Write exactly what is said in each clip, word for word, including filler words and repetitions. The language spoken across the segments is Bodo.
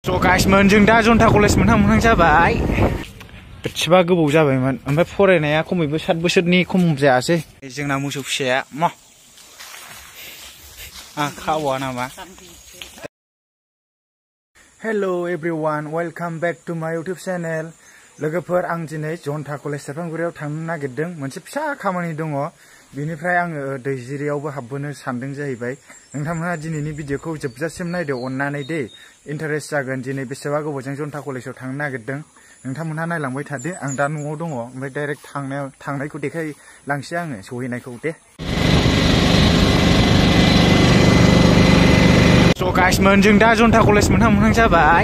स' गाइसमोन जों दा जन्था कलेज मोनहां मोनहां जाबाय बेसेबा गोबाव जाबायमोन ओमफ्राय फरायनाया खमैबो सात बोसोरनि खम जायासै जोंना मोसौ फिसाया म आं खावा नामा hello everyone welcome back to my YouTube channel लोगोफोर आं दिनै जन्था कलेज सेरफांगुरियाव थांनो नागिरदों मोनसे फिसा खामानि दङ बिनिफ्राय आङो दैजिरियावबो हाबबोनो सानदों जाहैबाय नोंथांमोनहा दिनैनि भिडिअखौ जोबजासिम नायदो अननानै दे इन्टारेस्ट जागोन दिनै बेसेबा गोबावजों जन्था कलेजाव थांनो नागिरदों नोंथांमोनहा नायलांबाय थादो आं दा न'आव दङ ओमफ्राय डाइरेक्ट थांनायाव थांनायखौ देखायलांसै आङो सहैनायखौ दे स' गाइसमोन जों दा जन्था कलेज मोनहां मोनहां जाबाय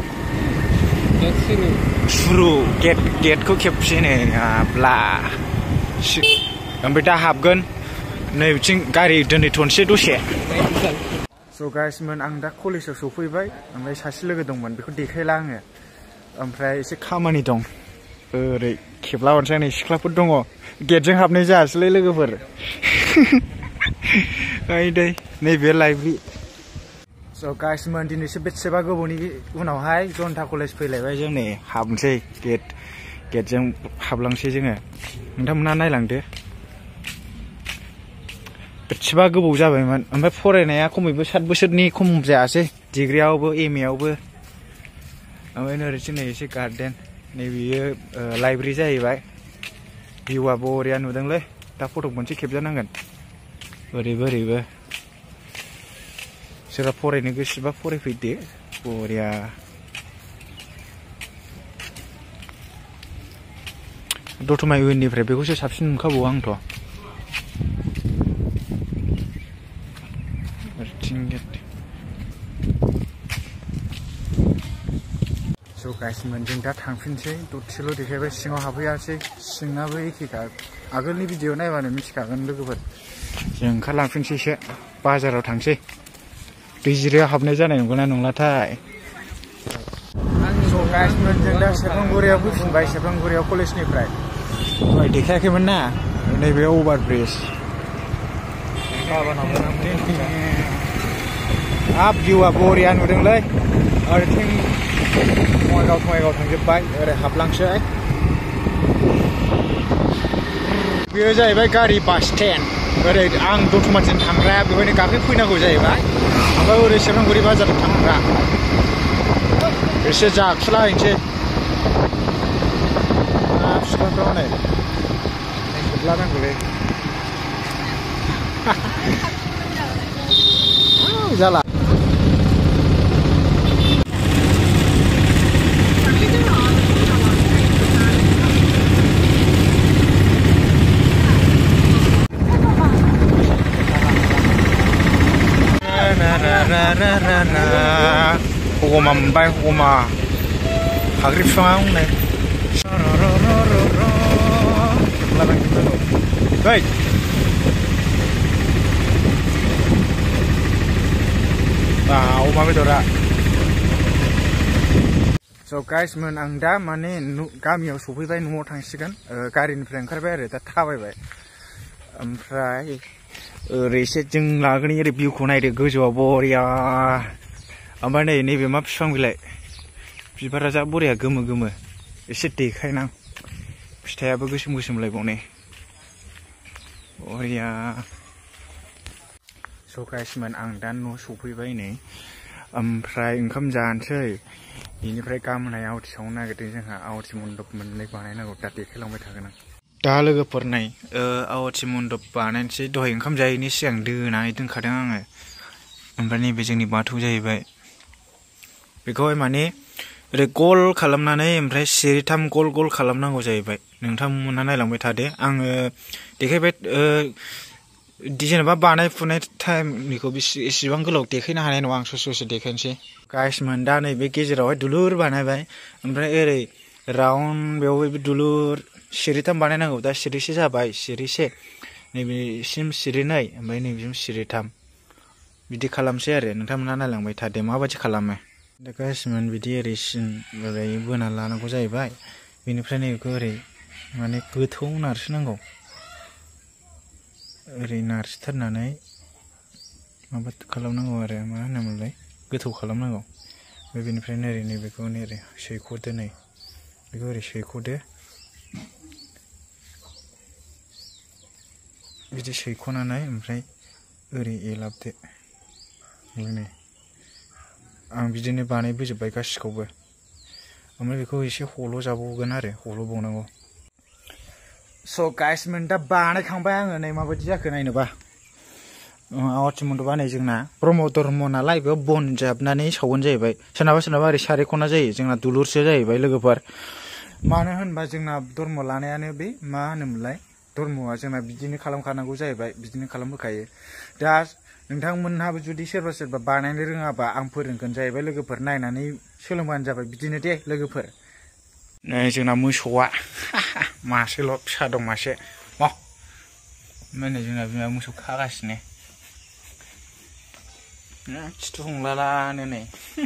सुरु गेट गेटखौ खेबसेनो ब्ला ओमफ्राय दा हाबगोन नै बिथिं गारि दोनहैथ'नोसै दसे स' गाइसमोन आं दा कलेजाव सफैबाय ओमफ्राय सासे लोगो दंमोन बेखौ देखायला आङो ओमफ्राय एसे खामानि दं ओरै खेबला हरनोसै नै सिख्लाफोर दङ गेटजों हाबनाय जायासैलै लोगोफोर ओइ दै नैबे लाइब्रेरि स' गाइसमोन दिनैसो बेसेबा गोबावनि उनावहाय जन्था कलेज फैलायबाय जों नै हाबनोसै गेट गेटजों हाबलांसै जोङो नोंथांमोनहा नायलांदो बेसेबा गोबाव जाबायमोन ओमफ्राय फरायनाया खमैबो सात बोसोरनि खम जायासै डिग्रियावबो एम ए आवबो ओमफ्राय ओरैथिं नै एसे गार्डेन नैबेयो लाइब्रेरि जाहैबाय भिउआ बरिया नुदोंलै दा फट' मोनसे खेबजानांगोन ओरैबो ओरैबो सोरबा फरायनो गोसोबा फरायफैदो बरिया दतमा इउ एन निफ्राय बेखौसो साबसिन नुखाबावो आंथ' स' गाइसमोन जों दा थांफिनसै दसेल' देखायबाय सिङाव हाबहैयासै सिङाबो एखेखा आगोलनि भिडिअ नायबानो मिथिखागोन लोगोफोर जों ओंखारलांफिनसैसो बाजाराव थांसै दैजिरियाव हाबनाय जानाय नंगौना नंलाथाय स' गाइसमोन जों दा सेरफांगुरियाव फैफिनबाय सेरफांगुरियाव कलेजनिफ्राय दहाय देखायाखैमोन ना नैबे अभार ब्रिज हाब भिउआ बरिया नुदोंलै ओरैथिं बङाइगाव थङाइगाव थांजोब्बाय ओरै हाबलांसै बेयो जाहैबाय गारि बास स्टेन्ड ओरै आं दतमाथिं थांग्राया बेवहायनो गाखोफैनांगौ जाहैबाय ओमफ्राय ओरै सेरफांगुरि बाजाराव थांग्रा एसे जाखुला हैनोसै बिफांफ्राव नै गुरलानांगौलै जाला हगमा मोनबाय हगमा फाख्रि बिफाङा हनै ओइ अमा बेदरा स' गाइसमोन आं दा माने गामियाव सफैबाय न'आव थांसिगोन गारिनिफ्राय ओंखारबाय आरो दा थाबायबाय ओमफ्राय ओरै एसे जों लागोनि ओरै भिउखौ नायदो गोजौआव बरिया ओमफ्राय नै नैबे मा बिफां बिलाइ बिबारा जा बरिया गोमो गोमो एसे देखायनां फिथाइयाबो गोसोम गोसोमलायबावनै बरिया स' गाइसमोन आं दा न' सफैबाय नै ओमफ्राय ओंखाम जानोसै बेनिफ्राय गामोनहाय आवथि सावनो नागिरदों जोंहा आवथि मन्दप मोननै बानायनांगौ दा देखायलांबाय थागोन आं दा लोगोफोर नै आवथि मन्दप बानायनोसै दहाय ओंखाम जायैनि सिगां दोनानै दोनखादों आङो ओमफ्राय नैबे जोंनि बाथौ जाहैबाय बेखौहाय माने ओरै गल खालामनानै ओमफ्राय सिरिथाम गल गल खालामनांगौ जाहैबाय नोंथांमोनहा नायलांबाय थादो आङो देखायबाय जेनेबा बानायफुनाय टाइमनिखौ एसेबां गोलाव देखायनो हानाय नङा आं ससे ससे देखायनोसै गाइसमोन दा नैबे गेजेरावहाय दुलुर बानायबाय ओमफ्राय ओरै राउन्ड बेवहाय दुलुर सिरिथाम बानायनांगौ दा सिरिसे जाबाय सिरिसे नैबेसिम सिरिनै ओमफ्राय नैबेसिम सिरिथाम बिदि खालामसै आरो नोंथांमोनहा नायलांबाय थादो माबायदि खालामो दा गाइसमोन बिदि ओरै सिन ओरै बोना लानांगौ जाहैबाय बेनिफ्राय नैबेखौ ओरै माने गोथौ नारसिनांगौ ओरै नारसिथारनानै माबा खालामनांगौ आरो मा होनोमोनलाय गोथौ खालामनांगौ बेनिफ्राय नोरै नैबेखौ नोरै सैख'दो नै बेखौ ओरै सैख'दो बिदि सैख'नानै ओमफ्राय ओरै एलाबदो नै आं बिदिनो बानायबोजोब्बाय गासिखौबो ओमफ्राय बेखौ एसे हल' जाबावगोन आरो हल' बावनांगौ स' गाइस मोन दा बानायखांबाय आङो नै माबायदि जाखो नायनोबा आवाथि मन्दप बानाय जोंना ब्रह्म धर्म नालाय बेयाव बन जाबनानै सावगोन जाहैबाय सोरनाबा सोरनाबा ओरै सारे खना जायो जोंना दुलुरसो जाहैबाय लोगोफोर मानो होनबा जोंना धर्म लानायानो बे मा होनोमोनलाय धर्मआ जोंना बिदिनो खालामखानांगौ जाहैबाय बिदिनो खालामबोखायो दा नोंथांमोनहाबो जुदि सोरबा सोरबा बानायनो रोङाबा आं फोरोंगोन जाहैबाय लोगोफोर नायनानै सोलोंबानो जाबाय बिदिनो दे लोगोफोर नै जोंना मोसौआ मासेल' फिसा दं मासे मा ओमफ्राय नै जोंना बिमा मोसौ खागासिनो खिथु हमलालानो नै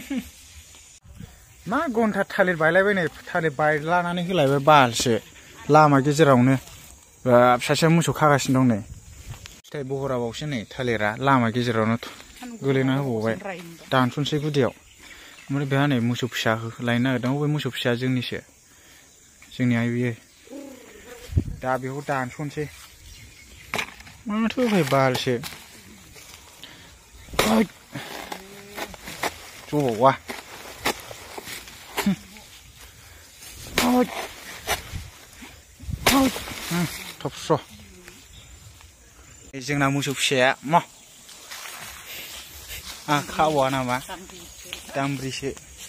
मा घन्टा थालिर बायलायबायनाय थालिर बायलानानै होलायबाय बालसो लामा गेजेरावनो फिसासे मोसौ खागासिनो दं नै फिथाइ बहराबावसो नै थालिरा लामा गेजेरावनो गोलैना होबावबाय दानस'नोसै गुदियाव ओमफ्राय बेहा नै मोसौ फिसा लायनो नागिरदों बे मोसौ फिसाया जोंनिसो जोंनि आइ बियो दा बेखौ दानस'नोसै माथो होबाय बालसो ज'वा थबस्र' जोंना मोसौ फिसाया मा आं खावा नामा दामब्रिसो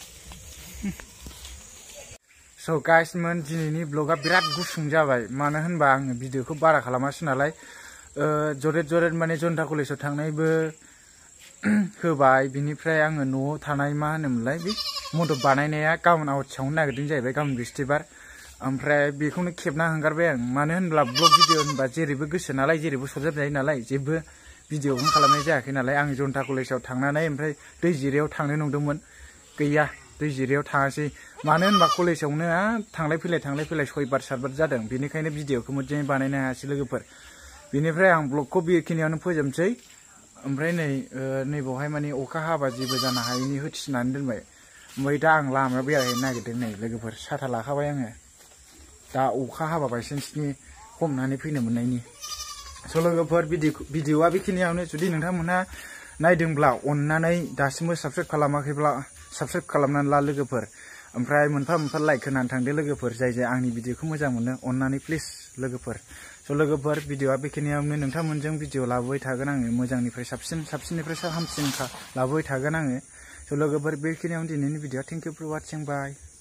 स' गाइसमोन दिनैनि ब्लगा बिराद गुसुं जाबाय मानो होनबा आङो भिडिअखौ बारा खालामासै नालाय जरेद जरेद माने जनता कलेजाव थांनायबो होबाय बिनिफ्राय आङो न'आव थानाय मा होनोमोनलाय बे मन्दप बानायनाया गाबोन आवथि सावनो नागिरदों जाहैबाय गाबोन बिस्थिबार ओमफ्राय बेखौनो खेबना हंगारबाय आं मानो होनब्ला ब्लग भिडिअ होनबा जेरैबो गोसो नालाय जेरैबो सरजाबजायो नालाय जेबो भिडिअखौनो खालामनाय जायाखै नालाय आं जनता कलेजाव थांनानै ओमफ्राय दै जिरायाव थांनो नंदोंमोन गैया दै जिरायाव थाङासै मानो होनबा कलेजावनो थांलाय फैलाय थांलाय फैलाय सयबार सातबार जादों बेनिखायनो भिडिअखौ मोजाङै बानायनो हायासै लोगोफोर बेनिफ्राय आं ब्लगखौ बेखिनियावनो फोजोबनोसै ओमफ्राय नै नैबावहाय माने अखा हाबा जेबो जानो हायैनि होथिनानै दोनबाय ओमफ्राय दा आं लामायाव बेरायहैनो नागिरदों नै लोगोफोर साथा लाखाबाय आङो दा अखा हाबा बायसान्सनि हमनानै फैनो मोननायनि स' लोगोफोर भिडिअआ बेखिनियावनो जुदि नोंथांमोनहा नायदोंब्ला अननानै दासिमबो साबस्क्राइब खालामाखैब्ला साबस्क्राइब खालामनानै ला लोगोफोर ओमफ्राय मोनफा मोनफा लाइक होनानै थांदो लोगोफोर जाय जाय आंनि भिडिअखौ मोजां मोनो अननानै प्लिज लोगोफोर स' लोगोफोर भिडिअआ बेखिनियावनो नोंथांमोनजों भिडिअ लाबोबाय थागोन आङो मोजांनिफ्राय साबसिन साबसिननिफ्राय हामसिन लाबोबाय थागोन आङो स' लोगोफोर बेखिनियावनो दिनैनि भिडिअआ thank you for watching bye